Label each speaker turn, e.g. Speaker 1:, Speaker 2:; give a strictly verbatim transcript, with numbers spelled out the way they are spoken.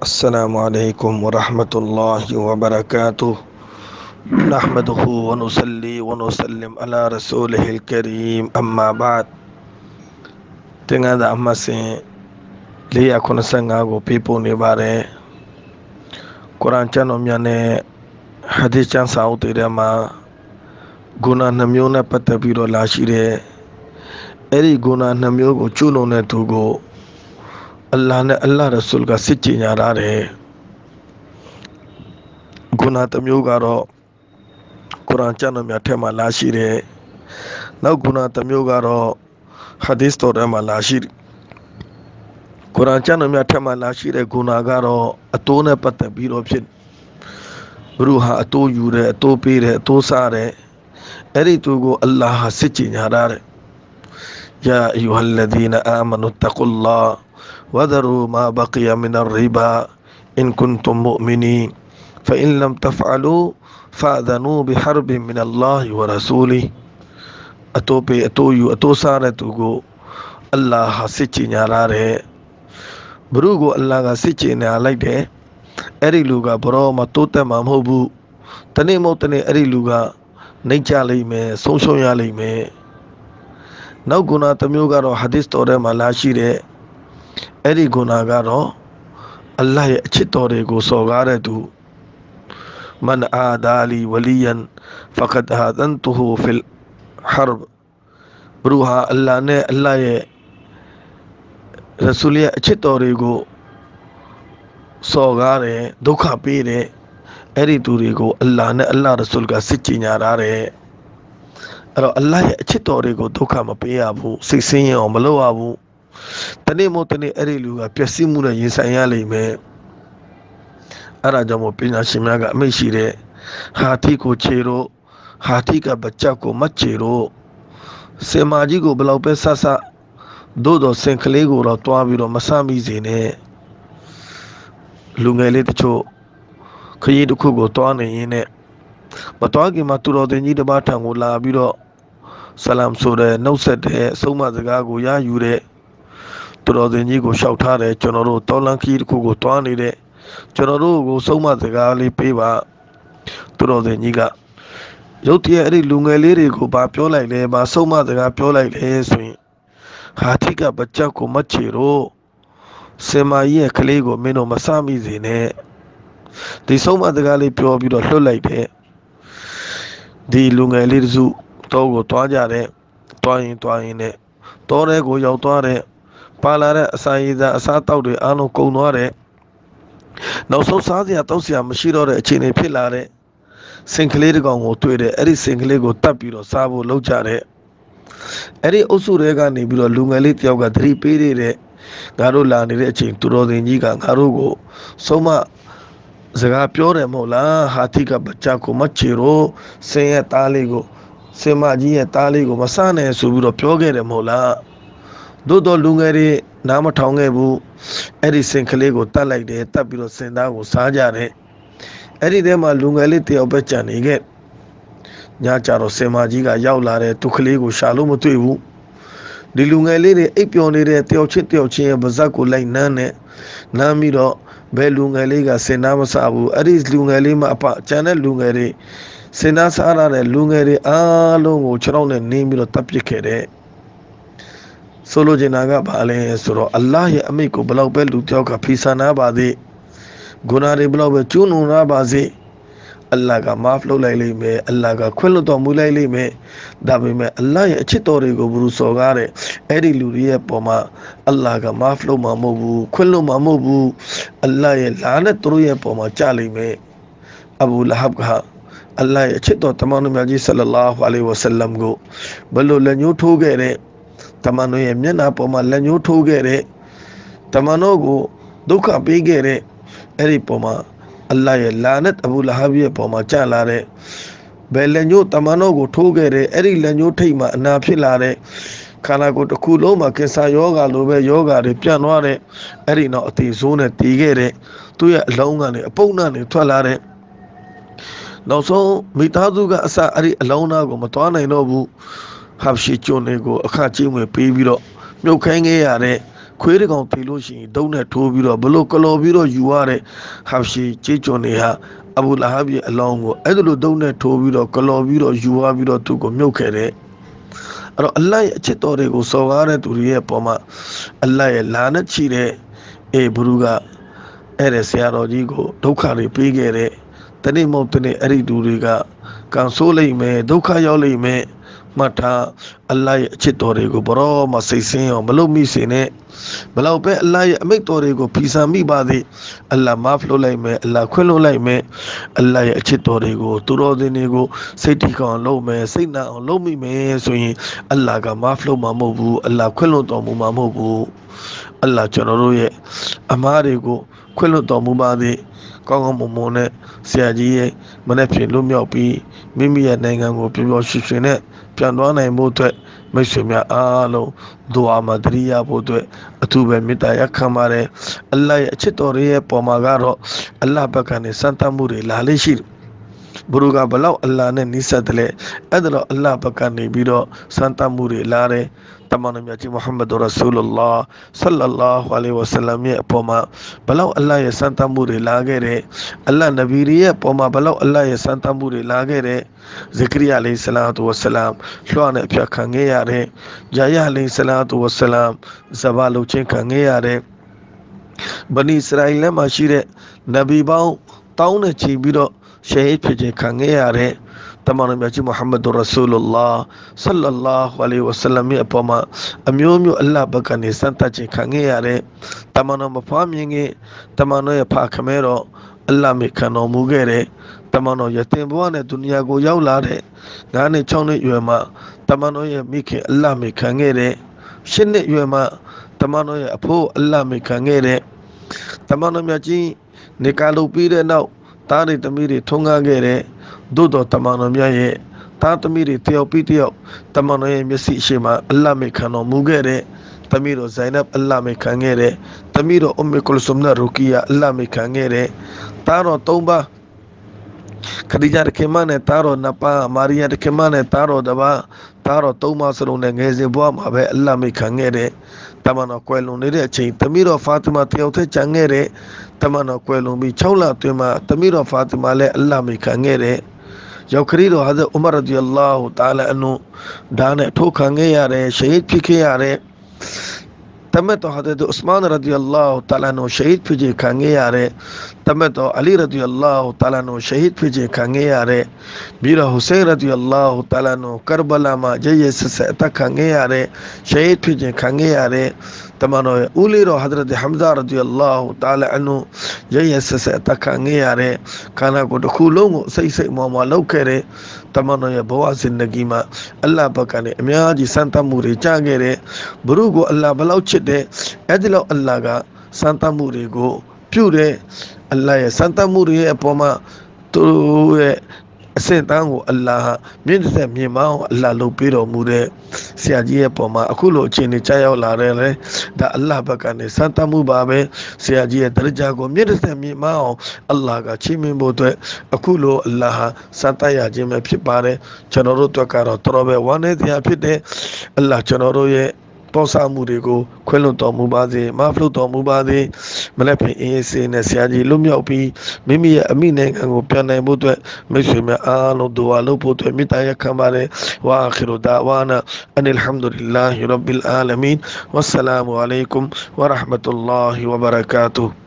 Speaker 1: السلام عليكم ورحمة الله وبركاته. نحمده ونصلي ونسلم على رسوله الكريم أما بعد. Tenga da amase liya kuna sanga go people ni bare Quran chano myane hadith chan sauti de ma guna namyo na patabiro lashire eri guna namyo go chuno ne tu go Allah ne Allah Rasul ka sicci nyara re guna tamyo garo Quran chano mya tema lashire na guna tamyo garo hadith to de ma lashire Quran chano mya tema lashire guna garo atone patabiro phin ruha ato yure ato pire ato sare eri tu go Allah sicci nyara re ya ayyuhalladhina amanu taqullah وذروا ما بقي من الربا إن كنتم مؤمنين فإن لم تفعلوا فأذنوا بحرب من الله ورسوله أتوبي أتويو أتوسارة توغو الله سيچي نياراره بروغو الله سيچي نيالك ده أري لوغا برو ما توتا مامهوبو تني موتني أري لوغا نيچا لي میں سونشو يا لي میں نو گنا تميوغا رو حدیث توره ملاشي ده eri gunagaro Allah ya अच्छे तौरे को सौगार है तू मन आदाली वलियन फ़क़द आज़नतुहु फ़िल हर्ब रूहा अल्लाह ने अल्लाह ये रसूल ये अच्छे तौरे को सौगार है दुखा पीरे एरी तूरी को अल्लाह ने अल्लाह रसूल का सिच्ची न्यारा रहे अरे अल्लाह ये अच्छे तौरे को दुखा में पे आबू सिक्सियाँ मलो आबू तने मोतने अरे लुगा प्यासी मुना ये सायाले में अरा जमो पिना शिमला का मेशीरे हाथी को चेरो हाथी का बच्चा को मत चेरो सेमाजी को बुलाओ पे सासा दो दो सेंखले को रो तो आबिरो मसामी जेने लुंगेले तो खये दुखो को तो नहीं ने बतवा कि मातुरो देंजी दबा ठांगो ला आबिरो सलाम सोरे नौसत है सोमा जगह को या यूरे तुरो देंजी को शौठा रहे चुनरो तौला खीर को को तो नहीं रहे चुनरो को सोमा जगह ले पेवा तुरो देंजी का जो थी अरे लुंगेले रे को बा प्यो लाई ले बा सोमा जगह प्यो लाई ले सुई हाथी का बच्चा को मत छेरो सेमाई खले को मेनो मसामी जेने दी सोमा जगह ले प्यो भी लो लाई दे दी लुंगेले जू तो को तो जा रहे तो आई तो आई ने तो रे को जाओ तो रे पालारे असाइदा असाताउरे आनो कौनवारे नौसौ साथ या तो सिया मशीरो रे चीने फिलारे सिंखलेर गांव तुरे अरी सिंखले को तपीरो साबो लौचारे अरी उसुरे का ने बिरो लुंगली त्यो का धरी पेरे रे गारो लाने रे चिं तुरो देंजी का गारो को सोमा जगह प्योरे मौला हाथी का बच्चा को मत छेरो से ताले को सेमा जी ताले को मसाने सुबिरो प्योगे रे मौला दो दो लुंगेरे नाम ठाऊंगे वो एरी सिंखले को तलाई दे तब बिरो सेंदा को साजा रे एरी दे मा लुंगेले ते बच्चा नहीं गए जहाँ चारों सेमा जी का याव ला रहे तुखले को शालू मतुई वो दी लुंगेले रे एक प्योने रे ते ओछे ते ओछे बजा को लाई न ने ना मिरो बे लुंगेले का सेना मसाबू एरी लुंगेले में अपा चैनल लुंगेरे सेना सारा रे लुंगेरे आलों को चराउ ने नी मिरो तप रे सोलो जनागा भाले सुरो अल्लाह ये अमी को बुलाओ पे लुटियो का फीसा ना बाजे गुनारे बुलाओ पे चूनू ना बाजे अल्लाह का माफ लो लाई में अल्लाह का खुल तो मुलाई ली में दाबे में अल्लाह ये अच्छे तौरे को बुरु सोगारे एरी लुरिये पोमा अल्लाह का माफ लो मामोबू खुल मामोबू अल्लाह ये लानत तुरुये पोमा चाली में अबू लहब कहा अल्लाह ये अच्छे तो तमाम नबी सल्लल्लाहु अलैहि वसल्लम को बल्लो लन्यू ठो गए रे तमानो ये म्यना पोमा लन्यू ठो गए रे तमानो को दुखा पी गए रे एरी पोमा अल्लाह ये लानत अबू लहब ये पोमा चाला रे बे लन्यू तमानो को ठो गए रे एरी लन्यू ठई मा ना फिला रे खाना को तो कुलो मा कैसा योगा लो बे योगा रे प्यानो रे एरी नो अति जोने ती गए रे तू ये लौंगा ने पौना ने थला रे नौसो मिताजू का असा अरी लौना को मतवाना इनो बू habshi chone go akhachi mwe pe bi do myok khain ge ya de ခွေးတကောင်ထေလို့ရှိရင်ဒုံနဲ့ထိုးပြီးတော့ဘလို့ကလော်ပြီးတော့ယူရတဲ့ဟာရှိကြေးကျွန်တွေဟာအဘူလာဟဘ်ရဲ့အလောင်းကိုအဲ့ဒါလိုဒုံနဲ့ထိုးပြီးတော့ကလော်ပြီးတော့ယူရပြီးတော့သူ့ကိုမြုပ်ခဲ့တဲ့အဲ့တော့အလ္လာဟ်ရဲ့အချစ်တော်တွေကိုစော်ကားတဲ့သူတွေရဲ့ပုံမှာအလ္လာဟ်ရဲ့လာနဲ့ချီတဲ့အေဘရူကအဲ့ဒီဆရာတော်ကြီးကိုဒုက္ခတွေပေးခဲ့တဲ့တနေ့မဟုတ်တနေ့အဲ့ဒီသူတွေကကံဆိုးလိမ့်မယ်ဒုက္ခရောက်လိမ့်မယ်မှတ်ထားအလ္လာဟ်ရဲ့အချစ်တော်တွေကိုဘရောမစိတ်ဆင်းအောင်မလုပ်မိစေနဲ့ဘလောက်ပဲအလ္လာဟ်ရဲ့အမိန့်တော်တွေကိုဖီဆန်မိပါသေးအလ္လာဟ်မာဖလို့လိုက်မယ်အလ္လာဟ်ခွင့်လို့လိုက်မယ်အလ္လာဟ်ရဲ့အချစ်တော်တွေကိုသူတော်စင်တွေကိုစိတ်ထိကောင်လုပ်မယ်စိတ်နာအောင်လုပ်မိမယ်ဆိုရင်အလ္လာဟ်ကမာဖလို့မှာမဟုတ်ဘူးအလ္လာဟ်ခွင့်လို့တော်မူမှာမဟုတ်ဘူးအလ္လာဟ်ကျွန်တော်တို့ရဲ့အမားတွေကိုခွင့်လို့တော်မူပါသေးကောင်းကောင်းမွန်မွန်နဲ့ဆရာကြီးရဲ့မနေ့ဖြင့်လွတ်မြောက်ပြီးမိမိရဲ့နိုင်ငံကိုပျော်ပျော်ရွှင်ရွှင်နဲ့ပြန်သွားနိုင်ဖို့အတွက်မိတ်ဆွေများအားလုံးဒူအာမှာတရိယာဖို့အတွက်အထူးပဲမေတ္တာရပ်ခံပါတယ်အလ္လာဟ်ရဲ့အချစ်တော်ရဲ့ပေါ်မှာကတော့အလ္လာဟ်ဘက်ကနေစံတတ်မှုတွေလာလေးရှိတယ်ဘုရုကဘလောက်အလ္လာဟ်နဲ့နိစ္စတယ်လေအဲ့ဒါတော့အလ္လာဟ်ဘက်ကနေပြီးတော့စံတတ်မှုတွေလာတယ်တမန်တော်မြတ်ကြီးမုဟမ္မဒ်ရဆူလလာဆလ္လာလာဟူအလိုင်ဝါဆလမ်ရဲ့အပေါ်မှာဘလောက်အလ္လာဟ်ရဲ့စံတတ်မှုတွေလာခဲ့တယ်အလ္လာဟ်နဗီရဲ့အပေါ်မှာဘလောက်အလ္လာဟ်ရဲ့စံတတ်မှုတွေလာခဲ့တယ်ဇကရီယာအလိုင်ဆလာတူဝဆလမ်လွှမ်းနဲ့အပြတ်ခံခဲ့ရတယ်ဂျာယာအလိုင်ဆလာတူဝဆလမ်ဇဘာလုချင်းခံခဲ့ရတယ်ဘနီအစ္စရာအီလမှာရှိတဲ့နဗီပေါင်းတောင်းနဲ့ချီပြီးတော့ရှဟီဒ်ဖြစ်ခြင်းခံခဲ့ရတဲ့တမန်တော်မြတ်ကြီးမုဟမ္မဒ်ရဆူလလာဆလ္လာလာဟူအလိုင်ဝါဆလမ်ရဲ့အပေါ်မှာအမျိုးမျိုးအလ္လာဟ်ဘက်ကနေစံတတ်ခြင်းခံခဲ့ရတဲ့တမန်တော်မဖွားမြင်ခင်တမန်တော်ရဲ့ဖခင်မဲတော်အလ္လာဟ်မိခံတော်မူခဲ့တဲ့တမန်တော်ရဲ့တင်ဘဝနဲ့ဒုနီယာကိုရောက်လာတဲ့ငါးနှစ်ခြောက်နှစ်အရွယ်မှာတမန်တော်ရဲ့မိခင်အလ္လာဟ်မိခံခဲ့တဲ့ရှစ်နှစ်အရွယ်မှာတမန်တော်ရဲ့အဖိုးအလ္လာဟ်မိခံခဲ့တဲ့တမန်တော်မြတ်ကြီးနေကာလုပ်ပြီးတဲ့နောက်သားတွေသမီးတွေထုံးကားခဲ့တဲ့သို့တော်တမန်တော်မြတ်ရဲ့သားသမီးတွေတယောက်ပြီးတယောက်တမန်တော်ရဲ့မျက်စိရှိမှအလ္လာဟ်မိခံတော်မူခဲ့တဲ့သမီးတော်ဇိုင်နပ်အလ္လာဟ်မိခံခဲ့တဲ့သမီးတော်အုမ္မကုလ်ဆုမ်နဲ့ရူကီယာအလ္လာဟ်မိခံခဲ့တဲ့သားတော်သုံးပါးခဒီဂျာတခင်မနဲ့သားတော်နှစ်ပါးမာရီယာတခင်မနဲ့သားတော်တစ်ပါးသားတော်သုံးပါးစလုံးနဲ့ငယ်စဉ်ဘဝမှာပဲအလ္လာဟ်မိခံခဲ့တဲ့တမန်တော်ကွယ်လွန်နေတဲ့အချိန်သမီးတော်ဖာတီမာတယောက်တည်းကျန်ခဲ့တဲ့တမန်တော်ကွယ်လွန်ပြီး၆လအတွင်းမှာသမီးတော်ဖာတီမာလည်းအလ္လာဟ်မိခံခဲ့တဲ့ရောက်ခရီးတော်ဟာဇ်ဥမာရဒီအလ္လာဟူတာအာလာအန်ဟူဒါနဲ့ထိုးခံခဲ့ရတဲ့ရှဟီဒ်ဖြစ်ခဲ့ရတဲ့တမတ်တော်ဟာဇ်ဥစမန်ရဒီအလ္လာဟူတာအာလာအန်ဟူရှဟီဒ်ဖြစ်ခြင်းခံခဲ့ရတဲ့တမတ်တော်အလီရဒီအလ္လာဟူတာအာလာအန်ဟူရှဟီဒ်ဖြစ်ခြင်းခံခဲ့ရတဲ့ပြီးတော့ဟူစိန်ရဒီအလ္လာဟူတာအာလာအန်ဟူကာဘလာမှာရဲရဲဆက်ဆက်အသက်ခံခဲ့ရတဲ့ရှဟီဒ်ဖြစ်ခြင်းခံခဲ့ရတဲ့တမန်တော်ရဲ့ဦးလေးတော်ဟဇရတ်ဟမ်ဇာရဒီအလ္လာဟူတာအာလာအန်ဟူရဲရဲဆက်ဆက်အသက်ခံခဲ့ရတဲ့ခန္ဓာကိုယ်တစ်ခုလုံးကိုစိတ်စိတ်မောမောလောက်ခဲ့တဲ့တမန်တော်ရဲ့ဘဝဇင်ဒဂီမှာအလ္လာဟ်ဘက်ကနေအများကြီးစံတတ်မှုတွေကြားခဲ့တဲ့ဘရုကိုအလ္လာဟ်ဘလောက်ချစ်တဲ့အဲ့ဒီလောက်အလ္လာဟ်ကစံတတ်မှုတွေကိုပြုတဲ့အလ္လာဟ်ရဲ့စံတတ်မှုတွေရဲ့အပေါ်မှာသူရဲ့အစင်တန်းကိုအလ္လာဟ်မြင့်တဲ့မြင်မအောင်အလ္လာဟ်လုပ်ပေးတော်မူတဲ့ဆရာကြီးရဲ့ပုံမှာအခုလိုအခြေအနေကြားရောက်လာတယ်လေဒါအလ္လာဟ်ဘက်ကနေစံတတ်မှုပါပဲဆရာကြီးရဲ့ဒရဂျာကိုမြင့်တဲ့မြင်မအောင်အလ္လာဟ်ကချီးမြှင့်ဖို့အတွက်အခုလိုအလ္လာဟ်စံတတ်ရခြင်းပဲဖြစ်ပါတယ်ကျွန်တော်တို့အတွက်ကတော့တော်ပဲဝမ်းနည်းစရာဖြစ်တယ်အလ္လာဟ်ကျွန်တော်တို့ရဲ့ပေါ်စားမှုတွေကိုခွင့်လွှတ်တော်မူပါစေမဖလို့တော်မူပါစေမလက်ဖြင့်အေးအေးဆေးနဲ့ဆရာကြီးလွတ်မြောက်ပြီးမိမိရဲ့အမိနိုင်ငံကိုပြန်နိုင်ဖို့အတွက်မိတ်ဆွေများအားလုံးဒူဝါလုပ်ဖို့အတွက်မေတ္တာရပ်ခံပါတယ်ဝါအာခီရူဒါဝါနာအန်အလ်ဟမ်ဒူလ illah ရဘ်ဘီလ်အာလမင်ဝါဆလာမူအလိုင်ကွမ်ဝါရဟ်မတုလ္လာဟီဝါဘရကာတူ